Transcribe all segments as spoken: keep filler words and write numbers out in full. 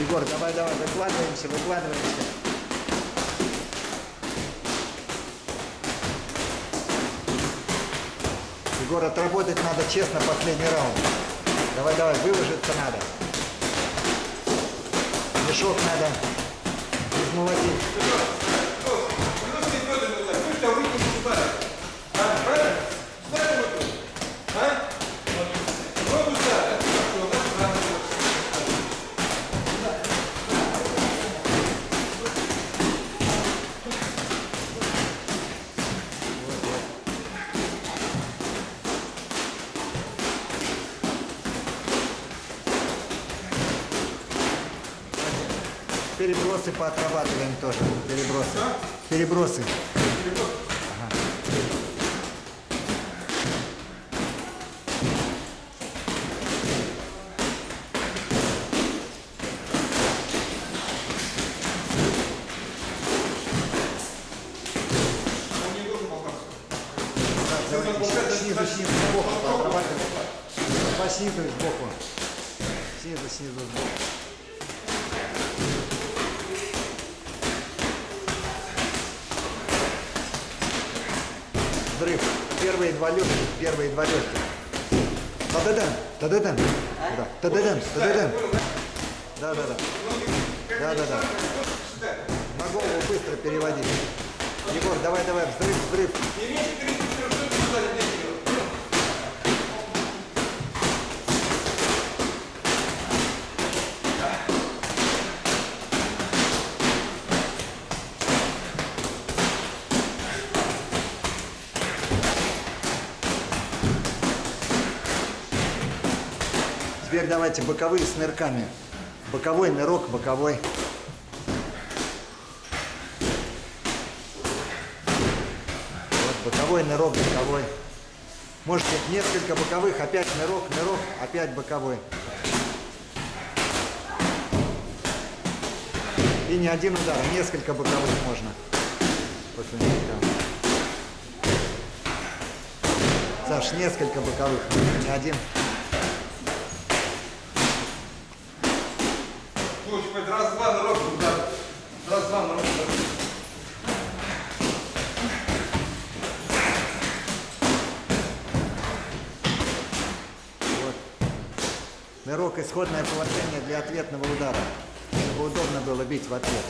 Егор, давай, давай, выкладываемся, выкладываемся. Егор, отработать надо честно последний раунд. Давай, давай, выложиться надо. Мешок надо измолотить. Перебросы поотрабатываем тоже. Перебросы. А? Перебросы. Перебросы. Ага. Снизу, снизу, сбоку поотрабатываем. По снизу и сбоку. Снизу, снизу, сбоку. Взрыв. Первые два легких, первые два легких. Та-да-дан, та-да-дан. Да, та-да-дан, та-да-дан. Да-да-да. Да-да-да. На голову быстро переводи. Егор, давай-давай, взрыв, взрыв. Теперь давайте боковые с нырками. Боковой нырок, боковой. Вот боковой нырок, боковой. Можете несколько боковых, опять нырок, нырок, опять боковой. И не один удар, а несколько боковых можно. После нырка. Саш, несколько боковых, не один. Раз-два на руку, да. Раз-два на руку. Вот. Нырок — исходное положение для ответного удара, чтобы удобно было бить в ответ.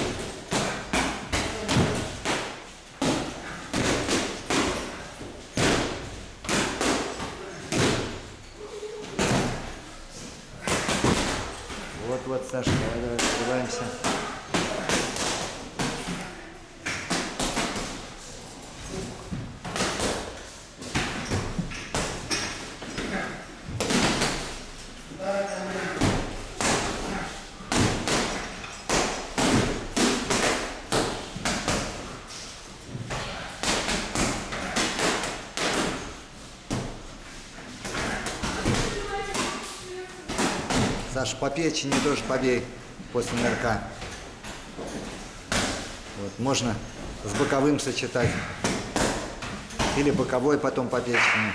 Вот-вот, Саша, давай, давай, открываемся. Саша, по печени тоже побей после нырка. Вот, можно с боковым сочетать. Или боковой потом по печени.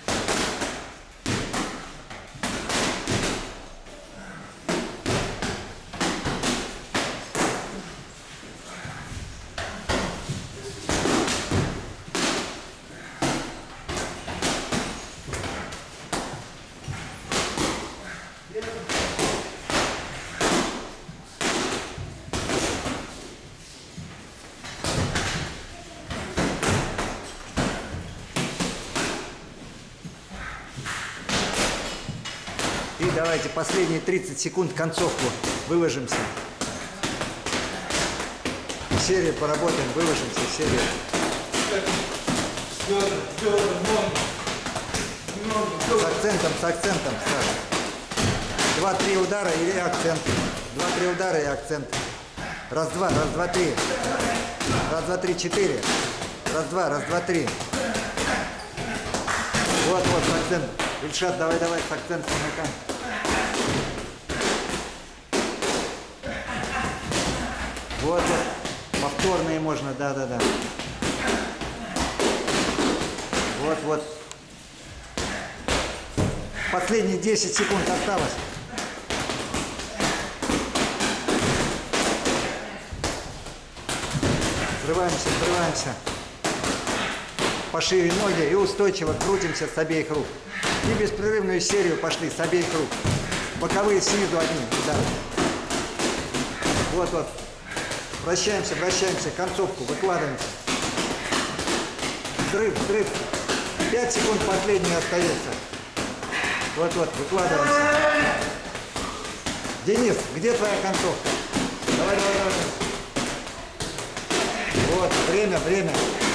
И давайте последние тридцать секунд, концовку, выложимся. Серию поработаем, выложимся, серию. С акцентом, с акцентом, Саша. Два-три удара и акцент. Два-три удара и акцент. Раз-два, раз-два-три. Раз-два-три-четыре. Раз-два, раз-два-три. Вот-вот, с акцентом. Ильшат, давай-давай, с акцентом нырка. Вот, вот. Повторные можно, да-да-да. Вот, вот. Последние десять секунд осталось. Срываемся, срываемся. Пошире ноги и устойчиво крутимся с обеих рук. И беспрерывную серию пошли с обеих рук. Боковые снизу одни. Да. Вот, вот. Вращаемся, вращаемся. Концовку выкладываемся. Взрыв, взрыв. пять секунд последний остается. Вот, вот, выкладываемся. Денис, где твоя концовка? Давай, давай, давай. Вот, время, время.